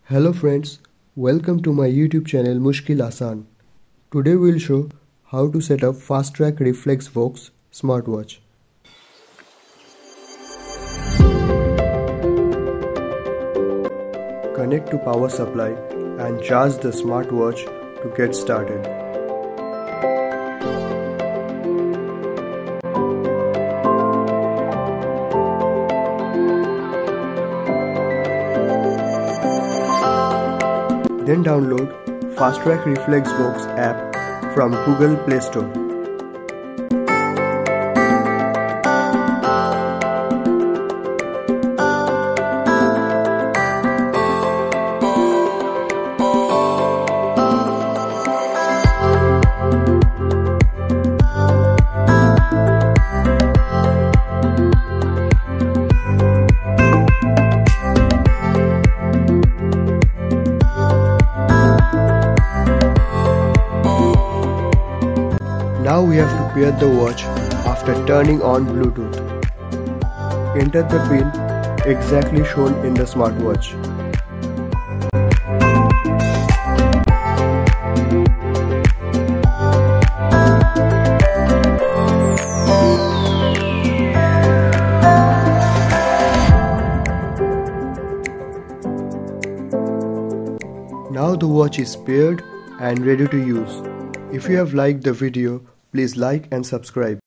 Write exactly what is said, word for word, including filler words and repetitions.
Hello friends, welcome to my YouTube channel Mushkil Asan. Today we'll show how to set up fastrack REFLEX VOX Smartwatch. Connect to power supply and charge the smartwatch to get started. Then download fastrack REFLEX VOX app from Google Play Store. Now we have to pair the watch after turning on Bluetooth. Enter the pin exactly shown in the smartwatch. Now the watch is paired and ready to use. If you have liked the video, please like and subscribe.